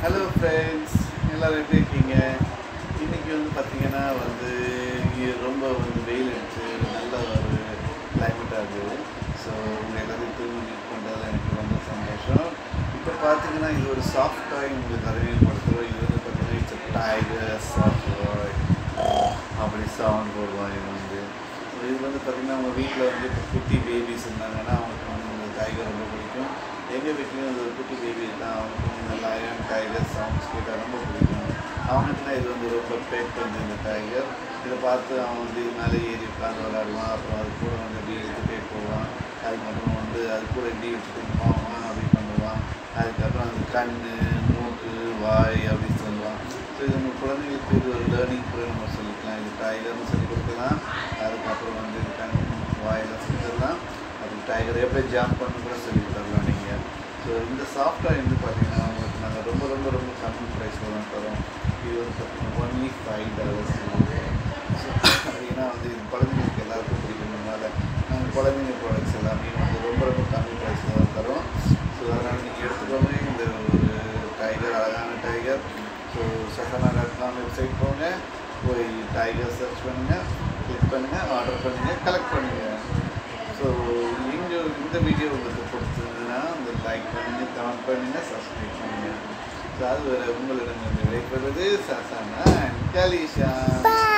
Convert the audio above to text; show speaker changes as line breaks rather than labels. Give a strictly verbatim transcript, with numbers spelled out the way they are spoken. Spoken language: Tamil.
Hello friends, எல்லாரும் எப்படி இருக்கீங்க? இன்னைக்கு வந்து பாத்தீங்கன்னா வந்து இங்க ரொம்ப வந்து வெயில் அடிச்சு நல்ல ஒரு கிளைமேட் ஆகுது. ஸோ உங்க எல்லாத்தையும் திரும்பி கொண்டதில் எனக்கு ரொம்ப சந்தோஷம். இப்போ பார்த்தீங்கன்னா இது ஒரு சாஃப்ட் டாய் உங்களுக்கு அறிமுகப்படுத்துகிறோம். இது வந்து பார்த்தீங்கன்னா இட்ஸ் டைகர் சாஃப்ட் டாய் அப்படி சவுண்ட் போடுவோம். இது வந்து இது வந்து பார்த்திங்கன்னா அவங்க வீட்டில் வந்து இப்போ குட்டி பேபிஸ் இருந்தாங்கன்னா அவங்களுக்கு வந்து இந்த டைகர் ரொம்ப பிடிக்கும். எங்கள் வீட்லேயும் அது ஒரு குட்டி பேபி இருந்தால் அவங்களுக்கு வந்து இந்த லயன் டைகர் சவுண்ட்ஸ் கேட்டால் ரொம்ப பிடிக்கும். அவனுக்குலாம் இது வந்து ரொம்ப பெட் வந்து இந்த டைகர். இதை பார்த்து அவன் வந்து இது மேலே ஏறி உட்காந்து விளையாடுவான். அப்புறம் அது கூட வந்து எப்படி எடுத்துகிட்டே போவான். அதுக்கப்புறம் வந்து அது கூட எப்படி வச்சுட்டு போவான் அப்படி பண்ணுவான். அதுக்கப்புறம் அந்த கண், மூக்கு, வாய் அப்படின்னு சொல்லுவான். ஸோ இது நம்ம குழந்தைங்களுக்கு இது ஒரு லேர்னிங் கூட நம்ம சொல்லிக்கலாம். இது டைகர்னு சொல்லி கொடுக்கலாம். அதுக்கப்புறம் வந்து இது கண், வாயெல்லாம் சொல்லி தரலாம். அது டைகர் எப்படி ஜம்ப் பண்ணு கூட சொல்லி தரலாம் நீங்கள். ஸோ இந்த சாஃப்ட்வேர் வந்து பார்த்தீங்கன்னா உங்களுக்கு நாங்கள் ரொம்ப ரொம்ப ரொம்ப கம்மி ப்ரைஸில் தான் தரோம். இது வந்து பார்த்தீங்கன்னா ஒன்லி ஃபைவ் டாலர்ஸ். ஸோ ஏன்னா வந்து இது குழந்தைங்களுக்கு எல்லாருக்கும் பிடிக்கிறதுனால நாங்கள் குழந்தைங்க ப்ராடக்ட்ஸ் எல்லாமே வந்து ரொம்ப ரொம்ப கம்மி ப்ரைஸில் தான் தரோம். ஸோ அதனால் நீங்கள் எடுத்துக்கோங்க. இந்த ஒரு டைகர், அழகான டைகர். ஸோ ஷசனா டாட் காம் வெப்சைட் போங்க, போய் டைகர் சர்ச் பண்ணுங்கள், கிளிக் பண்ணுங்கள், ஆர்டர் பண்ணுங்கள், கலெக்ட் பண்ணுங்கள். ஸோ இங்கே இந்த வீடியோ உங்களுக்கு பிடிச்சதுன்னா அந்த லைக் பண்ணுங்கள், கமெண்ட் பண்ணுங்கள், சப்ஸ்கிரைப் பண்ணுங்கள். ஸோ அது வேறு உங்களிடம் விடைபெறுவது ஷசனா அண்ட் கலீஷா.